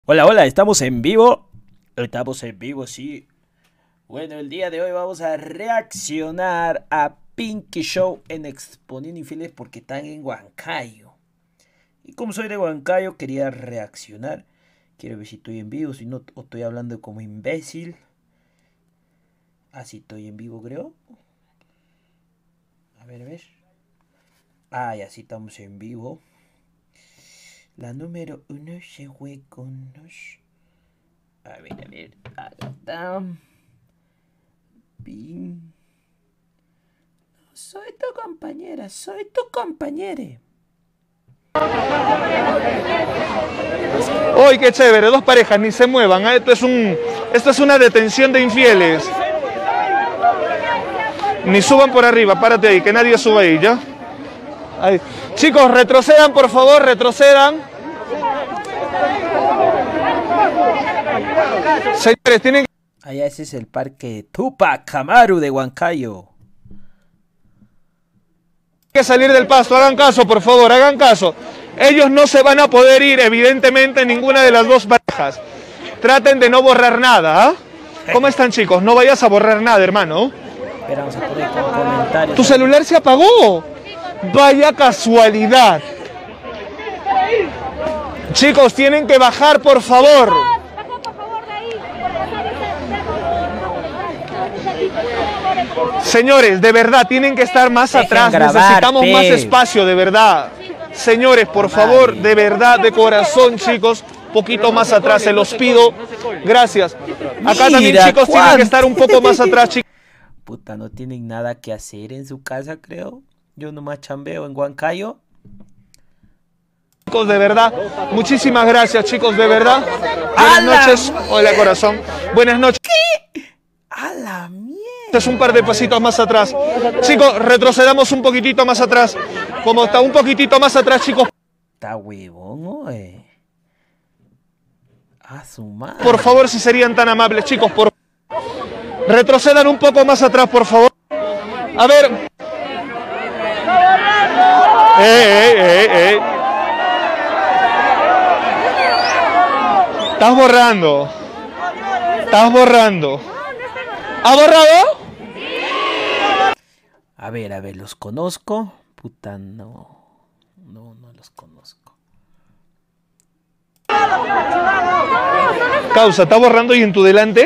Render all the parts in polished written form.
Hola, hola, estamos en vivo. Estamos en vivo, sí. Bueno, el día de hoy vamos a reaccionar a Pinky Show en Exponiendo Infieles porque están en Huancayo. Y como soy de Huancayo, quería reaccionar. Quiero ver si estoy en vivo, si no, o estoy hablando como imbécil. Así estoy en vivo, creo. A ver. Ah, ya sí estamos en vivo. La número 1 se fue con nos. A ver. Acá. Pin. Soy tu compañera, soy tu compañere. ¡Uy, qué chévere! Dos parejas, ni se muevan. Esto es una detención de infieles. Ni suban por arriba, párate ahí, que nadie suba ahí, ¿ya? Ahí. Chicos, retrocedan, por favor, retrocedan. Señores, tienen Allá ese es el parque Tupac Amaru de Huancayo. que salir del pasto. Hagan caso, por favor, hagan caso. Ellos no se van a poder ir, evidentemente, ninguna de las dos parejas. Traten de no borrar nada, ¿ah? ¿Cómo están, chicos? No vayas a borrar nada, hermano. Esperamos a poner comentarios. ¿Tu celular se apagó? Vaya casualidad. Chicos, tienen que bajar, por favor. Señores, de verdad, tienen que estar más atrás. Necesitamos más espacio, de verdad. Señores, por favor, de verdad, de corazón, chicos, poquito más atrás, se los pido. Gracias. Acá también, chicos, tienen que estar un poco más atrás, chicos. Puta, no tienen nada que hacer en su casa, creo. Yo nomás chambeo en Huancayo. Chicos, de verdad, muchísimas gracias, chicos, de verdad. Buenas noches. Hola, corazón. Buenas noches. ¿Qué? A la mierda. Es un par de pasitos más atrás. Chicos, retrocedamos un poquitito más atrás. Como está un poquitito más atrás, chicos. Está huevón, oye. A su madre. Por favor, si serían tan amables, chicos, por retrocedan un poco más atrás, por favor. A ver. Estás borrando. Estás borrando. ¿Ha borrado? A ver, ¿los conozco? Puta, no los conozco. Causa, ¿está borrando y en tu delante?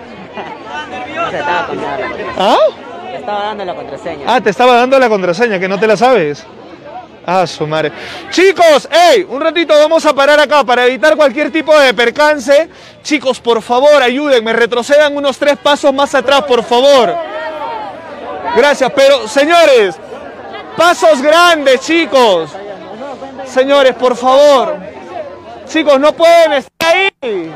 ¿Ah? Te estaba dando la contraseña. Ah, te estaba dando la contraseña, que no te la sabes. Ah, su madre. Chicos, hey, un ratito vamos a parar acá para evitar cualquier tipo de percance. Chicos, por favor, ayúdenme, retrocedan unos 3 pasos más atrás, por favor. Gracias, pero, señores, pasos grandes, chicos. Señores, por favor. Chicos, no pueden estar ahí.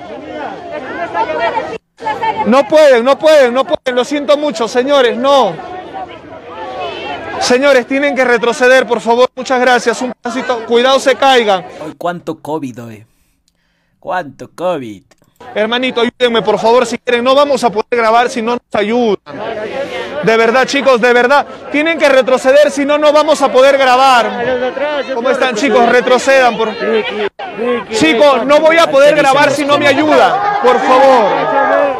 No pueden, lo siento mucho, señores, no. Señores, tienen que retroceder, por favor, muchas gracias, un pasito, cuidado se caigan. Hoy, ¿cuánto COVID, hoy? ¿Cuánto COVID? Hermanito, ayúdenme, por favor, si quieren, no vamos a poder grabar si no nos ayudan. De verdad, chicos, de verdad, tienen que retroceder, si no, no vamos a poder grabar. ¿Cómo están, chicos? Retrocedan, por chicos, no voy a poder grabar si no me ayudan, por favor.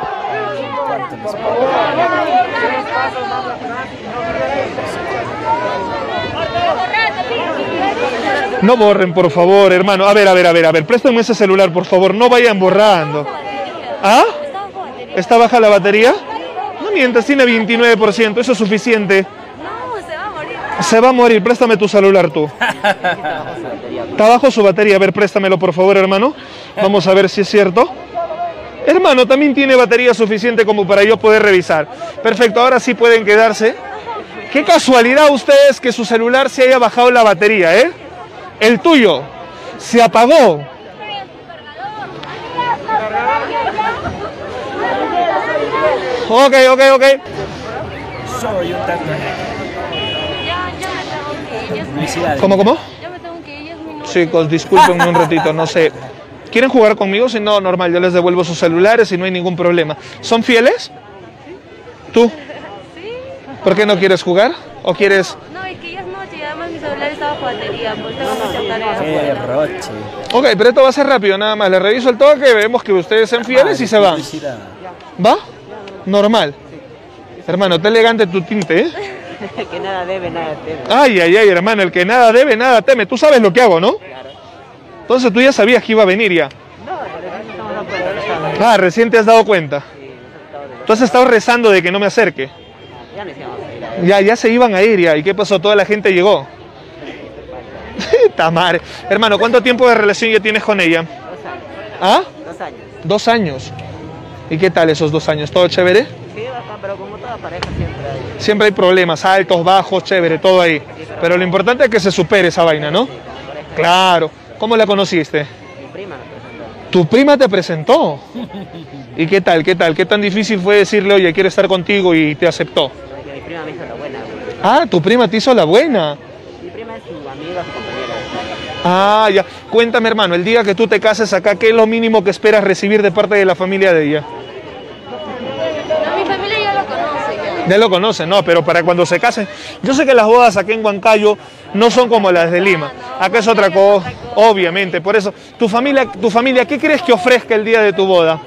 No borren, por favor, hermano. A ver, préstame ese celular, por favor. No vayan borrando. ¿Ah? ¿Está baja la batería? No mientas, tiene 29%. Eso es suficiente. No, se va a morir. Se va a morir. Préstame tu celular, tú. Está bajo su batería. A ver, préstamelo, por favor, hermano. Vamos a ver si es cierto. Hermano, también tiene batería suficiente como para yo poder revisar. Perfecto, ahora sí pueden quedarse. Qué casualidad ustedes que su celular se haya bajado la batería, ¿eh? El tuyo se apagó. Ok. Soy un tanto. Ya me tengo que ir. Publicidad. ¿Cómo? Ya me tengo que ir, es mi novio. Chicos, discúlpenme un ratito, no sé. ¿Quieren jugar conmigo? Si no, normal, yo les devuelvo sus celulares y no hay ningún problema. ¿Son fieles? ¿Tú? Sí. ¿Por qué no quieres jugar? ¿O quieres...? No, es que ya es noche y además mi celular necesitaba batería, pues tengo muchas tareas. Qué roche. Ok, pero esto va a ser rápido nada más. Le reviso el toque, vemos que ustedes sean fieles y se van. Publicidad. ¿Va? Normal. Hermano, está elegante tu tinte, ¿eh? Que nada debe, nada teme. Ay, ay, ay, hermano, el que nada debe, nada teme. Tú sabes lo que hago, ¿no? Claro. Entonces tú ya sabías que iba a venir ya. No, pero eso estamos no podemos. Ah, recién te has dado cuenta. Sí, nos ha Tú has estado rezando de que no me acerque. Ya nos íbamos a ir a Ya se iban a ir ya. ¿Y qué pasó? Toda la gente llegó. Tamare. Hermano, ¿cuánto tiempo de relación ya tienes con ella? 2 años. ¿Ah? 2 años. 2 años. ¿Y qué tal esos 2 años? ¿Todo chévere? Sí, bacán, pero como toda pareja siempre hay. Siempre hay problemas, altos, bajos, chévere, todo ahí. Pero lo importante es que se supere esa vaina, ¿no? Sí, como pareja. Claro. ¿Cómo la conociste? Mi prima nos presentó. ¿Tu prima te presentó? ¿Y qué tal? ¿Qué tal? ¿Qué tan difícil fue decirle, oye, quiero estar contigo y te aceptó? Porque mi prima me hizo la buena. Ah, tu prima te hizo la buena. Mi prima es su amiga, su compañera. Ah, ya. Cuéntame, hermano, el día que tú te cases acá, ¿qué es lo mínimo que esperas recibir de parte de la familia de ella? No, mi familia ya lo conoce. Ya. Ya lo conocen, ¿no? Pero para cuando se casen... Yo sé que las bodas aquí en Huancayo no son como las de Lima. Acá es otra cosa, obviamente. Por eso, tu familia, ¿qué crees que ofrezca el día de tu boda?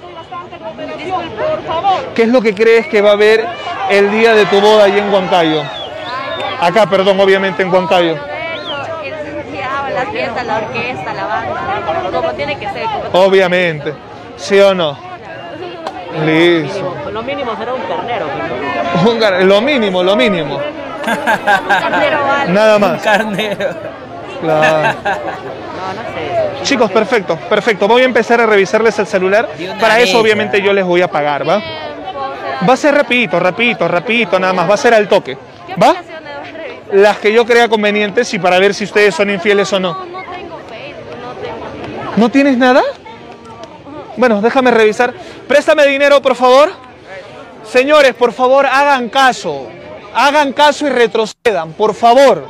¿Qué es lo que crees que va a haber el día de tu boda allí en Huancayo? Acá, perdón, obviamente en Huancayo. La fiesta, la orquesta, la banda, como tiene que ser. Como Obviamente. ¿Sí o no? Listo. Lo mínimo será un carnero. Lo mínimo, lo mínimo. carnero vale. Nada Un más. carnero. Claro. No, no sé. Chicos, perfecto, perfecto. Voy a empezar a revisarles el celular. De una Para eso, vez, obviamente, ya. yo les voy a pagar, ¿va? Va a ser rapidito, nada más. Va a ser al toque. ¿Qué ¿Va? aplicaciones vas a revisar? Las que yo crea convenientes y para ver si ustedes son infieles o no. No, no tengo Facebook, no tengo. ¿No tienes nada? Bueno, déjame revisar. Préstame dinero, por favor. Señores, por favor, hagan caso. Hagan caso y retrocedan, por favor.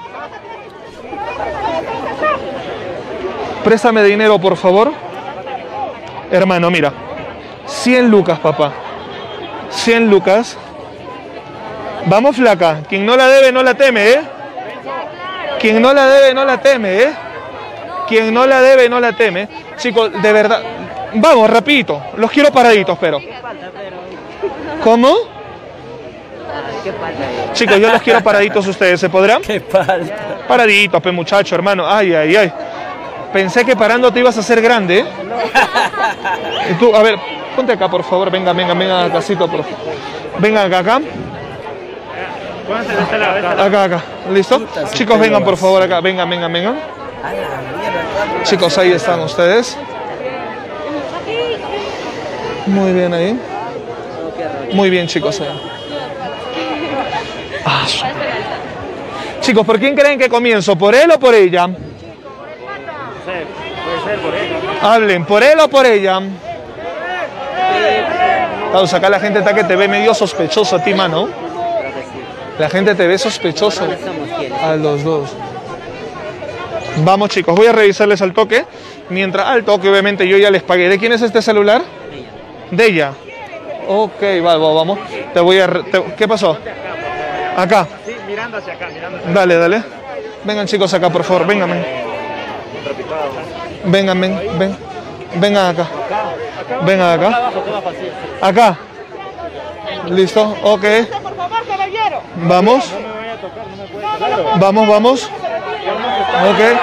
Préstame dinero, por favor. Hermano, mira. 100 lucas, papá. 100 lucas. Vamos, flaca. Quien no la debe, no la teme, ¿eh? Quien no la debe, no la teme, ¿eh? Quien no la debe, no la teme. Chicos, de verdad. Vamos, rapidito. Los quiero paraditos, pero. ¿Cómo? ¿Qué falta ahí? Chicos, yo los quiero paraditos ustedes. ¿Se podrán? Qué falta. Paraditos, pe muchacho, hermano. Ay, ay, ay. Pensé que parando te ibas a hacer grande, ¿eh? Y tú, a ver, ponte acá, por favor. Venga, casito, por favor. Venga acá. Acá. ¿Listo? Chicos, vengan, por favor, acá. Vengan. A la mierda. Chicos, ahí están ustedes. Muy bien ahí. Muy bien, chicos. Ahí. Ah, chicos, ¿por quién creen que comienzo? ¿Por él o por ella? Puede ser por eso. Hablen, ¿por él o por ella? Vamos, acá la gente está que te ve medio sospechoso a ti, mano. Creo que sí. La gente te ve sospechoso No somos quienes. a los dos. Vamos, chicos, voy a revisarles al toque. Mientras al toque, obviamente, yo ya les pagué. ¿De quién es este celular? De ella. Ok, vamos. Te voy a... ¿Qué pasó? Acá. Sí, mirando hacia acá, mirando. Dale. Vengan, chicos, acá, por favor. Vengan. Vengan acá. Vengan acá. Acá. ¿Listo? Ok. Vamos. Vamos. Ok.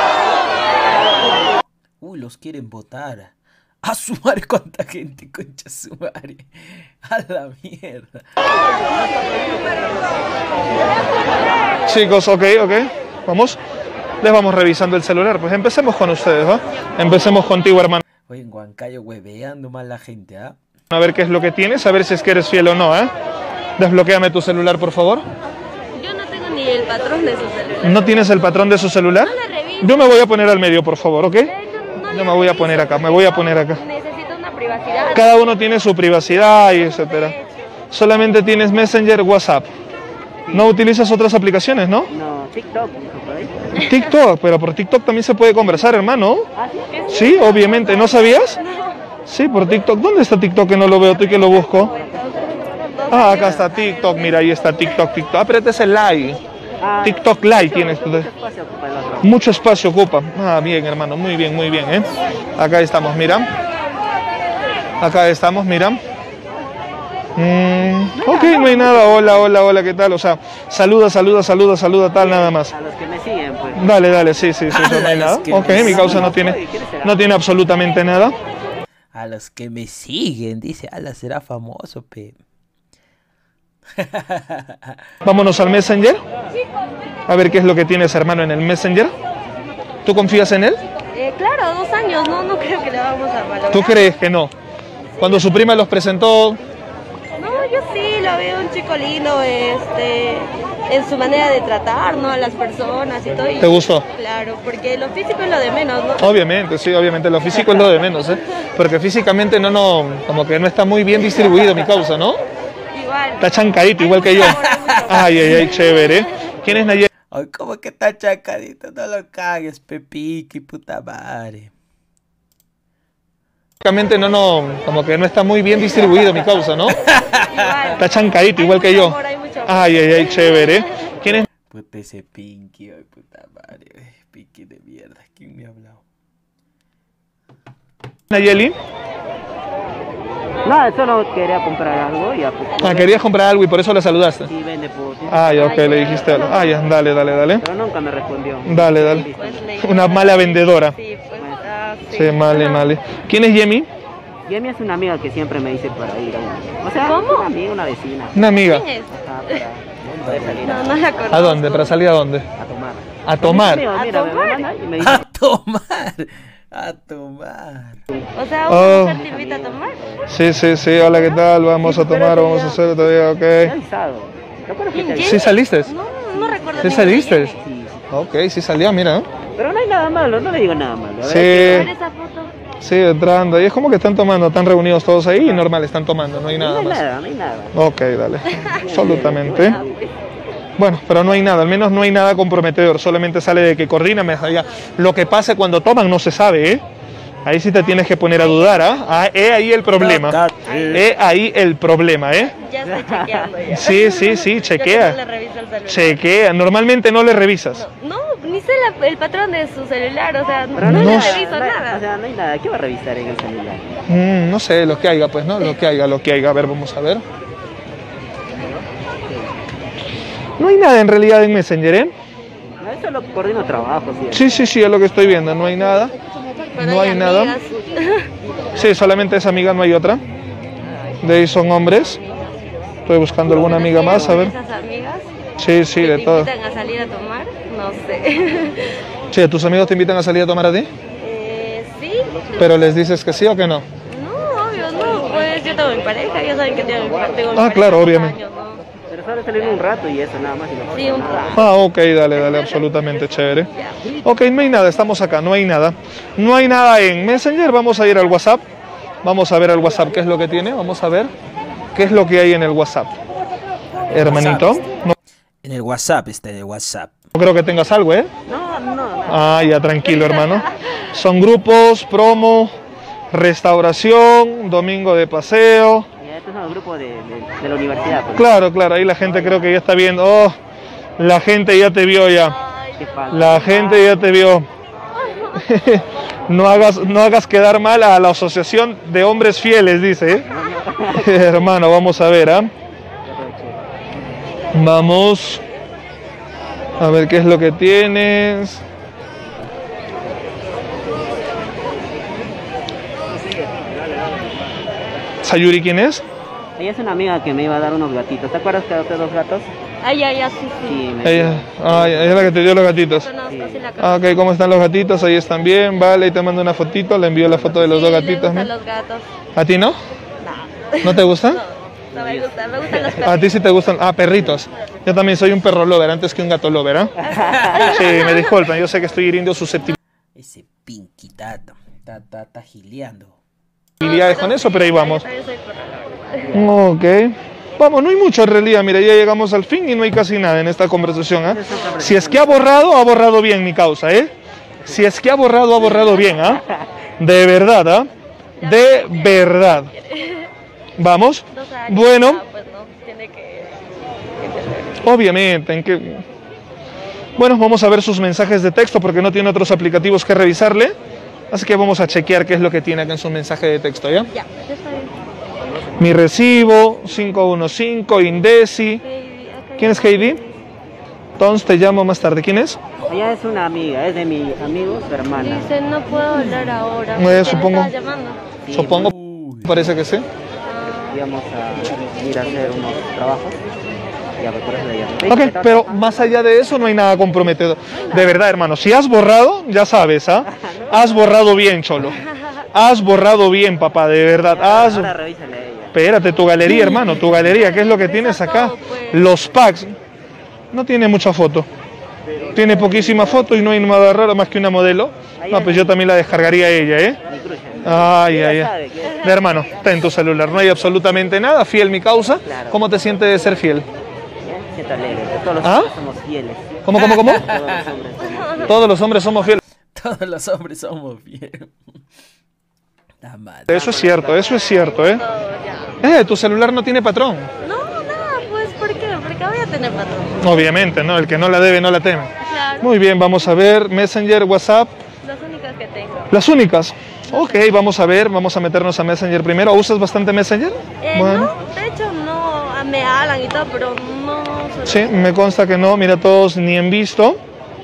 Uy, los quieren votar. A su madre, cuánta gente, concha su madre. A la mierda. Chicos, ok. Vamos. Les vamos revisando el celular. Pues empecemos con ustedes, ¿va? Empecemos contigo, hermano. Oye, en Huancayo hueveando mal la gente, ¿ah? A ver qué es lo que tienes, a ver si es que eres fiel o no, ¿eh? Desbloquéame tu celular, por favor. Yo no tengo ni el patrón de su celular. ¿No tienes el patrón de su celular? No le reviso. Yo me voy a poner al medio, por favor, ¿ok? No Yo le me voy a reviso, poner acá, me porque voy a poner acá. Necesito una privacidad. Cada uno tiene su privacidad y etcétera. Solamente tienes Messenger, WhatsApp. No utilizas otras aplicaciones, ¿no? No, TikTok, dijo por ahí. TikTok, pero por TikTok también se puede conversar, hermano. ¿Ah, sí? Sí, obviamente. ¿No sabías? Sí, por TikTok. ¿Dónde está TikTok que no lo veo? ¿Tú que lo busco? Ah, acá está TikTok. Mira, ahí está TikTok. Apretes el like. TikTok Live tienes tú. Mucho espacio ocupa el otro. Mucho espacio ocupa. Ah, bien, hermano. Muy bien, ¿eh? Acá estamos, mira. Acá estamos, mira. Ok, no hay nada. Hola, ¿qué tal? O sea, saluda, tal, nada más. A los que me siguen, pues. Dale, sí, eso no hay nada. Ok, mi causa no tiene absolutamente nada. A los que me siguen, dice, ala, será famoso, pe. Vámonos al Messenger. A ver qué es lo que tienes, hermano, en el Messenger. ¿Tú confías en él? Claro, 2 años, no creo que le vamos a valorar. ¿Tú crees que no? Cuando su prima los presentó... No, yo sí, lo veo un chico lindo, en su manera de tratar, ¿no? A las personas y todo. ¿Te gustó? Claro, porque lo físico es lo de menos, ¿no? Obviamente, sí, obviamente, lo físico es lo de menos, ¿eh? Porque físicamente como que no está muy bien distribuido mi causa, ¿no? Igual. Está chancadito, igual que yo. Ay, chévere. ¿Quién es Nayeli? Ay, ¿cómo que está chancadito? No lo cagues, Pepiqui, puta madre. Físicamente como que no está muy bien distribuido mi causa, ¿no? Igual. Está chancadito, igual que yo. Ay, chévere. ¿Quién es Puta ese Pinky, ay, puta madre. Pinky de mierda, ¿quién me ha hablado? Nayeli? No, solo quería comprar algo y ya pues. Querías comprar algo y por eso le saludaste. Sí, vende puto. Ya, ok, le dijiste algo. Ya, dale. Pero nunca me respondió. Dale. Pues Una mala vendedora. Sí, pues, Sí, male. ¿Quién es Yemi? Yemi es una amiga que siempre me dice para ir a una. O sea, ¿Cómo? una amiga, una vecina. Una amiga. ¿Quién es? Para poder salir No la conozco. ¿A dónde? ¿Para salir a dónde? a tomar. A tomar. Mira, me tomar? manda y me dice, A tomar. O sea, Oh. ¿una mujer te invita a tomar? Sí, hola, ¿qué tal? Vamos a tomar, vamos a hacer todavía, "Te he ok. avisado". ¿Te acuerdas que te ¿Quién? avisé? ¿Sí saliste? No recuerdo. ¿Sí ninguna saliste? de ellas. Sí. Ok, sí salió, mira. Pero no hay nada malo, no le digo nada malo. A ver, Sí. ¿Ver esa foto? Sí, entrando. Y es como que están tomando, están reunidos todos ahí y normal, están tomando, no hay no nada hay más. nada, no hay nada. Ok, dale. Absolutamente. Bueno, pero no hay nada, al menos no hay nada comprometedor, solamente sale de que coordina, lo que pase cuando toman no se sabe, ¿eh? Ahí sí te tienes que poner a dudar, ¿ah? Ahí el problema. Ahí el problema, ¿eh? Ya estoy chequeando ya. Sí, Ya chequea. que no le revisa el celular. Chequea, normalmente no le revisas. No, ni sé el patrón de su celular, o sea, Pero no no le sé. reviso O nada. sea, no hay nada. ¿Qué va a revisar en el celular? No sé, lo que haya, pues, ¿no? Lo que haya. A ver, vamos a ver. No hay nada en realidad en Messenger, ¿eh? No, eso lo coordino trabajo, sí. Sí, es lo que estoy viendo, no hay nada. Pero No hay nada. amigas. Sí, solamente esa amiga, no hay otra. De ahí son hombres. Estoy buscando alguna amiga más, a ver. Esas amigas Sí, que de te todo. invitan a salir a tomar, no sé. Sí, ¿tus amigos te invitan a salir a tomar a ti? Sí. ¿Pero les dices que sí o que no? No, obvio, no. Pues yo tengo mi pareja, ya saben que tengo mi pareja. Claro, obviamente. Años, ¿no? Pero solo salir un rato y eso, nada más. Y no Sí, un nada. rato. Ok, dale, absolutamente chévere. Ok, no hay nada, estamos acá, no hay nada. No hay nada en Messenger, vamos a ir al WhatsApp. Vamos a ver al WhatsApp qué es lo que tiene, vamos a ver qué es lo que hay en el WhatsApp. Hermanito, no En el WhatsApp está, en el WhatsApp. creo que tengas algo, ¿eh? No. Ya, tranquilo, hermano. Son grupos, promo, restauración, domingo de paseo. Ya, estos son los grupos de la universidad. Pues. Claro, ahí la gente creo que ya está viendo. Oh, la gente ya te vio ya. ¿Qué falta? La gente ya te vio. No hagas quedar mal a la Asociación de Hombres Fieles, dice. ¿Eh? Hermano, vamos a ver, ¿ah? Vamos a ver qué es lo que tienes. ¿Sayuri quién es? Ella es una amiga que me iba a dar unos gatitos. ¿Te acuerdas que adopté 2 gatos? Ya, sí. Sí, me Ella es la que te dio los gatitos. Conozco, sí la conozco. Ok, ¿cómo están los gatitos? Ahí están bien, vale, y te mando una fotito, le envío la foto de los Sí, dos le gatitos. gustan ¿no? los gatos. ¿A ti no? No. ¿No te gustan? No me gustan los perritos. A ti sí te gustan. Perritos. Yo también soy un perro lover antes que un gato lover, ¿ah? Sí, me disculpan, yo sé que estoy hiriendo susceptibilidades Ese Pinky está gileando. con eso, pero ahí vamos. Yo también soy perro. Ok. Vamos, no hay mucho en realidad, mira, ya llegamos al fin y no hay casi nada en esta conversación, ¿ah? Si es que ha borrado bien mi causa, ¿eh? Si es que ha borrado bien, ¿ah? De verdad, ¿ah? De verdad. Vamos. 2 años. Bueno, Pues no, tiene que... obviamente, Bueno, vamos a ver sus mensajes de texto porque no tiene otros aplicativos que revisarle. Así que vamos a chequear qué es lo que tiene acá en su mensaje de texto, ¿ya? Ya está bien. Mi recibo, 515, Indesi. ¿Quién es Heidi? Entonces te llamo más tarde. ¿Quién es? Ella es una amiga, es de mi amigo, su hermana. Dice, no puedo hablar ahora. Supongo. ¿Me estaba llamando? Sí, Supongo, parece que sí. íbamos a ir a hacer unos trabajos. Ya, pues, por eso le llamé. Ok, pero más allá de eso no hay nada comprometedor. De verdad, hermano, si has borrado, ya sabes, ¿ah? Has borrado bien, cholo. Has borrado bien, papá, de verdad. Ahora revísale a ella. Espérate, tu galería, hermano, tu galería, ¿qué es lo que tienes acá? Los packs. No tiene mucha foto. Tiene poquísima foto y no hay nada raro más que una modelo. No, pues yo también la descargaría a ella, ¿eh? Ay, ay, ay. De hermano, está en tu celular, no hay absolutamente nada. Fiel mi causa. ¿Cómo te sientes de ser fiel? Siento alegre, todos los hombres somos fieles. ¿Cómo? Todos los hombres somos fieles. Todos los hombres somos fieles. La madre. Eso es cierto, ¿eh? Tu celular no tiene patrón. No, nada, pues, ¿por qué? Porque voy a tener patrón. Obviamente, ¿no? El que no la debe, no la teme. Claro. Muy bien, vamos a ver. Messenger, WhatsApp. Las únicas que tengo. Las únicas. Ok, vamos a ver, vamos a meternos a Messenger primero. ¿Usas bastante Messenger? No, de hecho no, me hablan y todo, pero no. Sí, me consta que no, mira, todos ni en visto.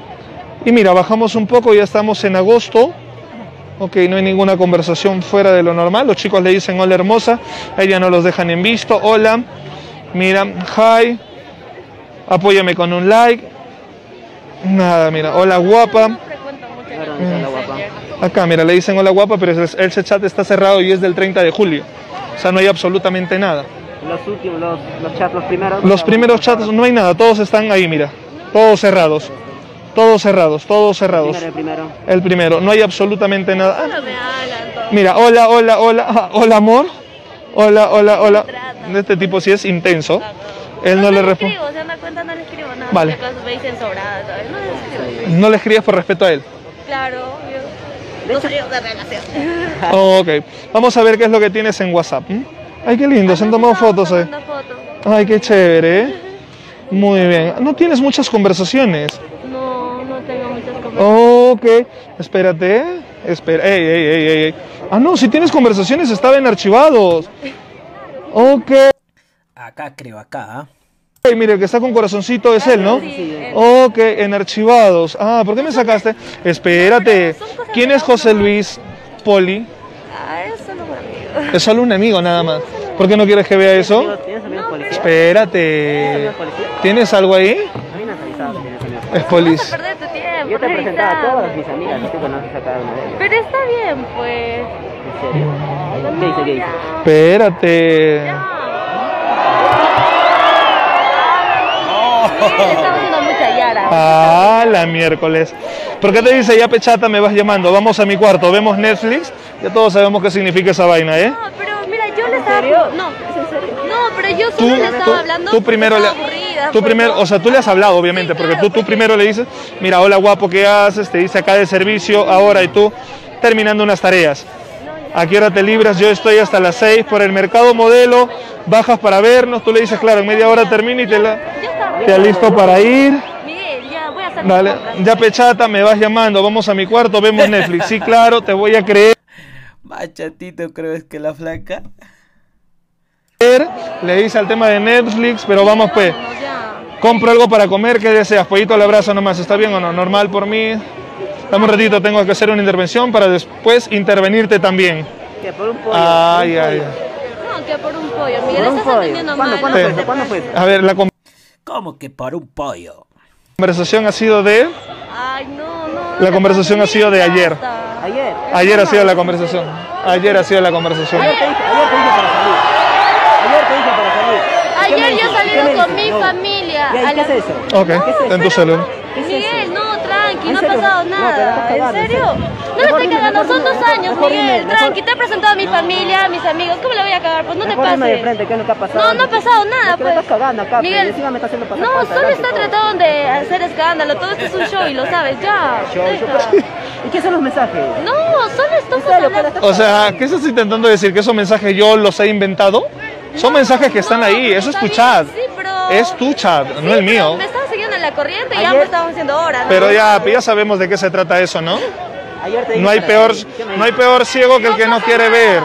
Y mira, bajamos un poco, ya estamos en agosto. Ok, no hay ninguna conversación fuera de lo normal. Los chicos le dicen hola hermosa, a ella no los dejan en visto. Hola, mira, hi, apóyame con un like. Nada, mira, hola guapa. No frecuento mucho Hola, guapa. Acá, mira, le dicen hola guapa, pero ese chat está cerrado y es del 30 de julio. O sea, no hay absolutamente nada. Los últimos, los chats, los primeros. Los primeros chats no hay nada, todos están ahí, mira. Todos cerrados. Todos cerrados, todos cerrados. El primero, no hay absolutamente nada. Solo me hablan todo. Mira, hola, hola, hola, hola amor. Hola, hola, hola. Este tipo sí es intenso. Él no le responde. Escribo, se dan cuenta, no le escribo nada. Vale. Si acaso me dicen sobrada, ¿sabes? No les escribo. No le escribes por respeto a él. Claro, obvio. No salimos de relación. Oh, ok, vamos a ver qué es lo que tienes en WhatsApp. ¿Mm? Ay, qué lindo, se han tomado fotos. Ay, qué chévere, ¿eh? Muy bien. No tienes muchas conversaciones. No tengo muchas conversaciones. Ok, espérate, espera, ey. Ah, no, si tienes conversaciones estaban archivados. Ok. Acá creo, acá. Hey, mire, el que está con corazoncito es él, ¿no? Sí, él. Ok, en archivados. Ah, ¿por qué me sacaste? Espérate. ¿Quién es José Luis Poli? Ah, es solo un amigo. Es solo un amigo nada más. ¿Por qué no quieres que vea eso? ¿Tienes amigos policías? Espérate. ¿Tienes algo ahí? A mí no has avisado que tienes amigos Es policías. polis. Vas a perder tu tiempo. Yo te presentaba a revisando. todas mis amigas y tú conoces a cada una de ellas. Pero está bien, pues. ¿En serio? ¿Qué dice? Espérate. Le estamos haciendo mucha yara. Ah, la miércoles. ¿Por qué te dice ya pechata me vas llamando? Vamos a mi cuarto, vemos Netflix. Ya todos sabemos qué significa esa vaina, ¿eh? No, pero mira, yo le estaba... No, ¿es en serio? No, pero yo solo le estaba hablando tú primero porque le, estaba aburrida. tú primero, o sea, tú le has hablado, obviamente, Sí, porque claro, tú primero le dices, mira, hola guapo, ¿qué haces? Te dice acá de servicio, ahora, y tú terminando unas tareas. ¿A qué hora te libras? Yo estoy hasta las 6 por el mercado modelo, bajas para vernos, tú le dices, claro, en media hora termina y te alisto para ir. Miguel, ya voy a hacer Dale, mis compras. ya pechata, me vas llamando, vamos a mi cuarto, vemos Netflix. Sí, claro, te voy a creer. Machatito, creo es que la flaca. Le dice al tema de Netflix, pero vamos pues. Vámonos, ya. Compro algo para comer, ¿qué deseas? Pollito al abrazo nomás, ¿está bien o no? Normal por mí. Dame un ratito, tengo que hacer una intervención para después intervenirte también. ¿Qué? ¿Por un pollo? Ay, ¿Por un ay. pollo? No, que por un pollo. Miguel, ¿Por un estás pollo? entendiendo ¿Cuándo mal. fue ¿no? eso? ¿Cuándo fue eso? A ver, la ¿Cómo que para un pollo? conversación ha sido de... Ay, no. La conversación ha sido de ayer. Ayer. Ayer ha sido la conversación. Ayer ha sido la conversación. Ayer te dije para salir. Ayer te dije para salir. ¿Qué me Ayer yo dices? he ¿Qué salido me con dices? mi No. familia. Ya, a ¿y qué es las- eso? Ok, en tu salud. ¿Qué es Miguel, eso? no, tranqui, ¿En no ha serio? pasado No, pero nada. estás cagando, ¿En en serio? serio. No me Mejor estoy dime, cagando, mejor son 2 dime, años, mejor Miguel. dime, mejor- Tranqui, te he presentado a mi familia, a mis amigos. ¿Cómo le voy a cagar? Pues no te Mejor dime de pases. frente, ¿qué es lo que ha pasado? No, no ha pasado nada, Es que pues. me estás cagando acá, Miguel, pero encima me estás haciendo pasar no, falta, solo gracias, está todo. tratando de hacer escándalo. Todo esto es un show y lo sabes, ya. Show, Deja. ¿Y qué son los mensajes? No, solo estamos ¿En serio? hablando. Pero O sea, ¿qué estás intentando decir? ¿Que esos mensajes yo los he inventado? Son mensajes que están ahí, eso es tu Está chat. bien, sí, pero... Es tu chat, Sí, no el pero mío. Me estaba siguiendo en la corriente y ambos estábamos haciendo horas. ¿no? Pero ya sabemos de qué se trata eso, ¿no? Ayer te dije No hay peor ciego que el que no quiere ver.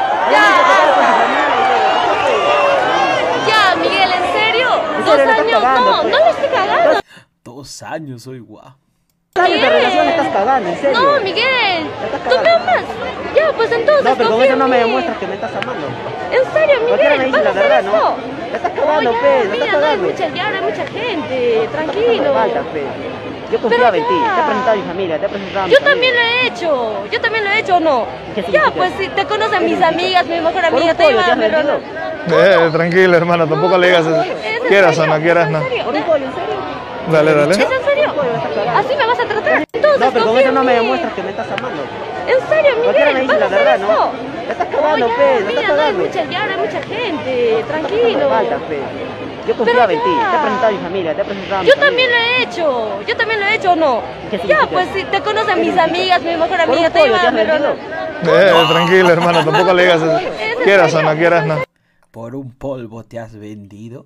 Ya, Miguel, ¿en serio? 2 años, no le estoy cagando. 2 años, soy guau. De relación estás cagando, en serio. No, Miguel, tú me amas. Ya, pues entonces. No, pero con confía eso en no me mí. demuestras que me estás amando. En serio, Cualquiera me Miguel, dice ¿vas a la hacer verdad, esto? ¿no? Me estás cagando, Oye, pe, me estás mira, no hay cagando. mucha, ya hay mucha gente, tranquilo. Falta, pe. Yo confiaba en ti, te he presentado a mi familia, te he presentado a mi Yo familia. también lo he hecho, ¿o no? ¿Qué Ya, significa? pues si te conocen mis amigas, mi mejor Por amiga, un te pollo iba te a has ver. vendido. Tranquilo, hermano, tampoco le digas eso. ¿Es en Quieras o serio? no quieras, no. ¿En serio? Por un pollo, en serio. Dale. ¿Es en serio? ¿Así me vas a tratar? Entonces, No, pero con confía eso no en me mí. demuestras que me estás amando. En serio, Cualquiera me Miguel, dice ¿vas a la hacer verdad, esto? ¿no? Me estás cagando, Oye, pe, me estás mira, no hay cagando. mucha, ya hay mucha gente, tranquilo. Falta, pe. Yo confiaba en ti, ya. te he presentado a mi familia, te he presentado a mi Yo familia. también lo he hecho, ¿o no? ¿Qué Ya, significa? pues si te conocen mis amigas, mi mejor Por amiga, un te pollo iba te a has ver. vendido. Tranquilo, hermano, tampoco le digas eso. Quieras o no quieras, no. Por un polvo te has vendido.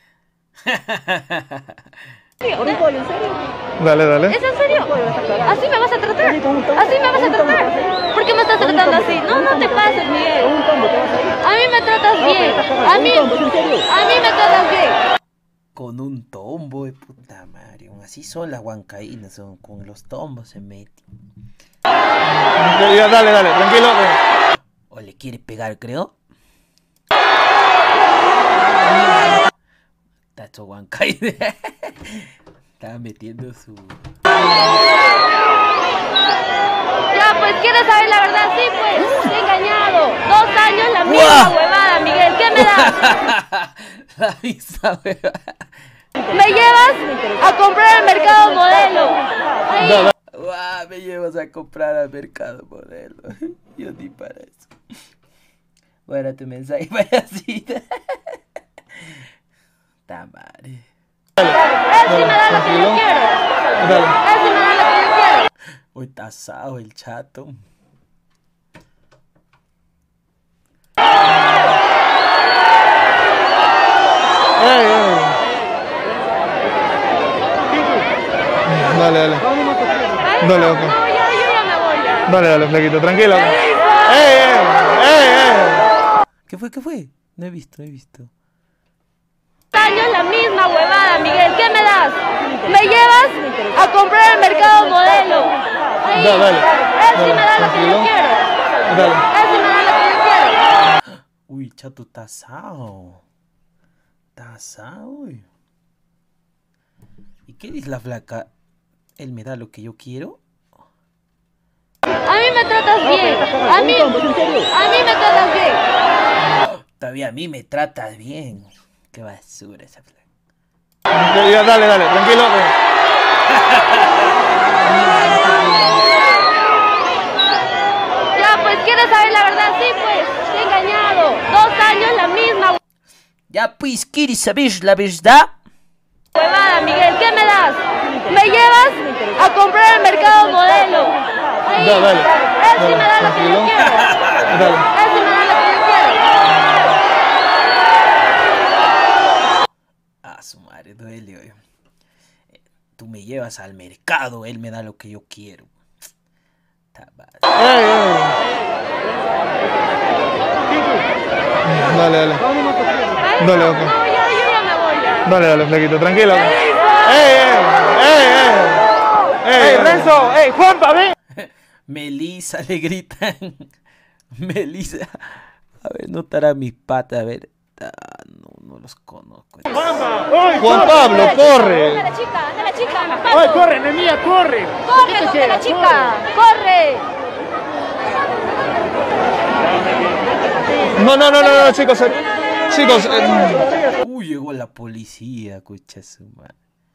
Por un pollo, en serio. Dale. ¿Es en serio? ¿Así me vas a tratar? ¿Así me vas a tratar? ¿Por qué me estás tratando así? No te pases, Con Miguel. un combo te vas a ir. A mí me tratas No, bien. pero estás cagando. A mí Un tombo, ¿en serio? me tratas bien. Con un tombo de puta madre. Así son las huancaínas, son con los tombos se meten. Ya, dale, tranquilo. O le quiere pegar, creo. Tacho huancaína. Estaba metiendo su... Ya, pues quieres saber la verdad, sí, pues. Te he engañado. 2 años la misma huevada, Miguel. ¿Qué me das? La misma huevada. Me llevas a comprar al mercado modelo. Ahí. Guau, me llevas a comprar al mercado modelo. Yo ni para eso. Bueno, tu mensaje payasita. Tamare. Él sí me da lo que yo quiero. Él sí me da lo que yo quiero. Hoy está asado el chato. Dale. Dale, ok. No, yo ya me voy ya. Dale, flaquito, tranquilo. ¿Qué fue? No he visto. 2 años la misma huevada, Miguel. ¿Qué me das? Me llevas a comprar al mercado modelo. Ahí. Dale. Él sí me da lo que yo Tranquilo. quiero. Dale. Él sí me da lo que yo quiero. Uy, chato, está asado. Está asado, uy. ¿Y qué dice la flaca? ¿Él me da lo que yo quiero? A mí me tratas bien. A mí me tratas bien. Todavía a mí me tratas bien. Qué basura esa flaca. Ya, dale, tranquilo. Ya, pues quieres saber la verdad, sí, pues. Te he engañado. 2 años la misma Ya, pues, ¿quieres saber la verdad? huevada, Miguel. ¿Qué me das? Me llevas a comprar al mercado modelo. Ahí. Dale. Él sí me da lo que yo Tranquilo. quiero. Dale. Él sí me da lo que yo quiero. Ah, su madre, duele, oye. Tú me llevas al mercado, él me da lo que yo quiero. Tabas. Dale. Dale, ok. No, yo ya me voy ya. Dale, flaquito, tranquilo. Renzo, Juanpa, ven. Melissa le gritan. Melissa. A ver, no estará mis patas, a ver. Ah, no los conozco. Juan Pablo, corre. Anda la chica. Oye, corre, Nemía, corre. Corre, donde la chica. Corre. No, chicos. Uy, llegó la policía, escucha su madre.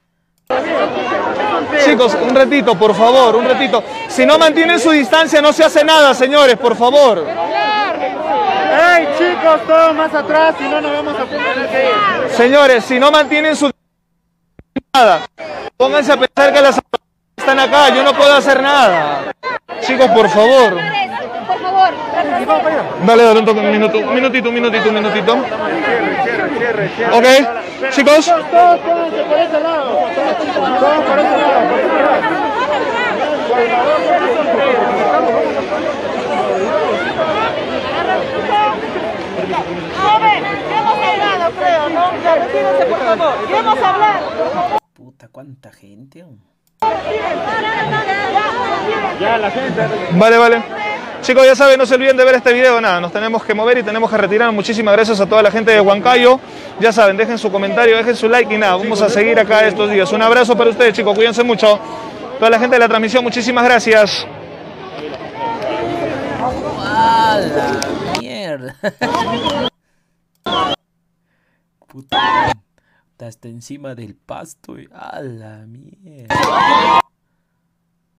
Chicos, un ratito, por favor, un ratito. Si no mantienen su distancia, no se hace nada, señores, por favor. Ey, chicos, todos más atrás, si no nos vamos a poner aquí. Señores, si no mantienen su nada, pónganse a pensar que las autoridades están acá, yo no puedo hacer nada. Chicos, por favor. Por favor. Dale, un minutito. Cierre. Ok. Chicos, Todos pónganse por ese lado. Todos por ese lado. Joven, ya hemos hablado, creo, ¿no? Ya, retírese, por favor. Ya hemos hablado. Puta, cuánta gente. Ya, la gente. vale. Chicos, ya saben, no se olviden de ver este video. Nada, nos tenemos que mover y tenemos que retirar. Muchísimas gracias a toda la gente de Huancayo. Ya saben, dejen su comentario, dejen su like y nada, vamos a seguir acá estos días. Un abrazo para ustedes, chicos, cuídense mucho. Toda la gente de la transmisión, muchísimas gracias. ¡A la mierda! Puta, hasta encima del pasto. ¡A la mierda!